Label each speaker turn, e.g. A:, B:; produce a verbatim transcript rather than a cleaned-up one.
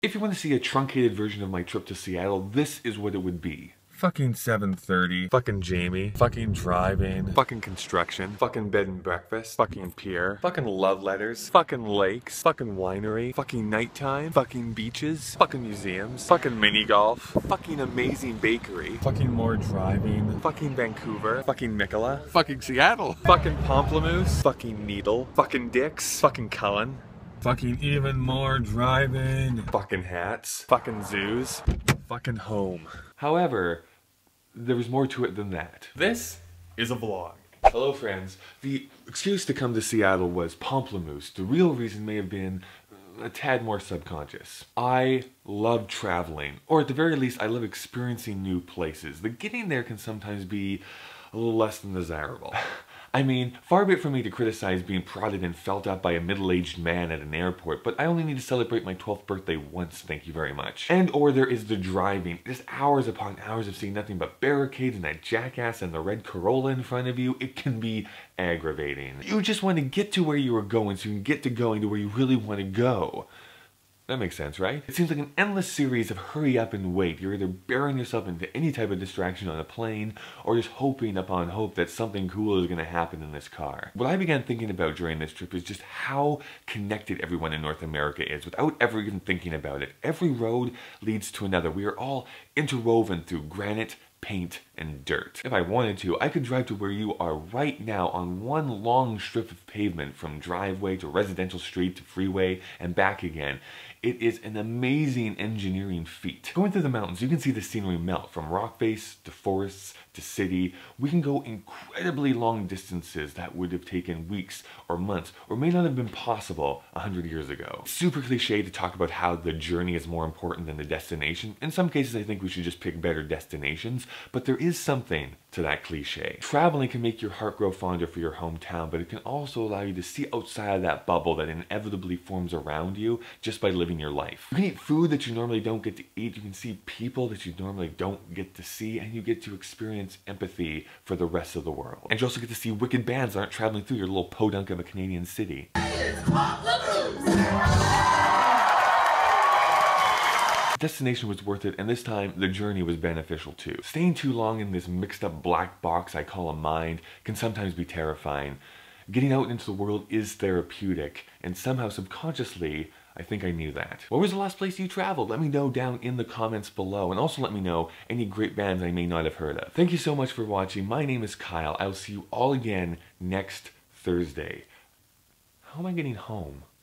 A: If you want to see a truncated version of my trip to Seattle, this is what it would be.
B: Fucking seven thirty. Fucking Jamie. Fucking driving. Fucking construction. Fucking bed and breakfast. Fucking pier. Fucking love letters. Fucking lakes. Fucking winery. Fucking nighttime. Fucking beaches. Fucking museums. Fucking mini golf. Fucking amazing bakery. Fucking more driving. Fucking Vancouver. Fucking Mikola. Fucking Seattle. Fucking Pomplamoose. Fucking Needle. Fucking Dix. Fucking Cullen. Fucking even more driving. Fucking hats. Fucking zoos. Fucking home.
A: However, there was more to it than that.
B: This is a vlog.
A: Hello friends. The excuse to come to Seattle was Pomplamoose. The real reason may have been a tad more subconscious. I love traveling, or at the very least I love experiencing new places. The getting there can sometimes be a little less than desirable. I mean, far be it from me to criticize being prodded and felt up by a middle-aged man at an airport, but I only need to celebrate my twelfth birthday once, thank you very much. And or there is the driving. Just hours upon hours of seeing nothing but barricades and that jackass and the red Corolla in front of you. It can be aggravating. You just want to get to where you are going so you can get to going to where you really want to go. That makes sense, right? It seems like an endless series of hurry up and wait. You're either burying yourself into any type of distraction on a plane, or just hoping upon hope that something cool is going to happen in this car. What I began thinking about during this trip is just how connected everyone in North America is, without ever even thinking about it. Every road leads to another. We are all interwoven through granite, paint, and dirt. If I wanted to, I could drive to where you are right now on one long strip of pavement from driveway to residential street to freeway and back again. It is an amazing engineering feat. Going through the mountains, you can see the scenery melt from rock face to forests to city. We can go incredibly long distances that would have taken weeks or months or may not have been possible a hundred years ago. It's super cliche to talk about how the journey is more important than the destination. In some cases, I think we should just pick better destinations, but there is something to that cliche. Traveling can make your heart grow fonder for your hometown, but it can also allow you to see outside of that bubble that inevitably forms around you just by living your life. You can eat food that you normally don't get to eat, you can see people that you normally don't get to see, and you get to experience empathy for the rest of the world. And you also get to see wicked bands that aren't traveling through your little podunk of a Canadian city. The destination was worth it, and this time the journey was beneficial too. Staying too long in this mixed up black box I call a mind can sometimes be terrifying. Getting out into the world is therapeutic, and somehow subconsciously I think I knew that. What was the last place you traveled? Let me know down in the comments below, and also let me know any great bands I may not have heard of. Thank you so much for watching. My name is Kyle. I will see you all again next Thursday. How am I getting home?